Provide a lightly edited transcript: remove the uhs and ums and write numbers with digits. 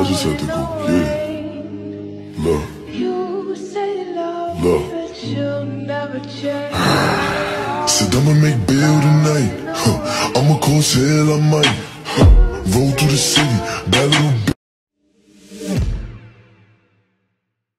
I just had to go, yeah. Love. Love. Said I'ma make bail tonight. I'ma cause hell, I might. Roll through the city, bad little bitch.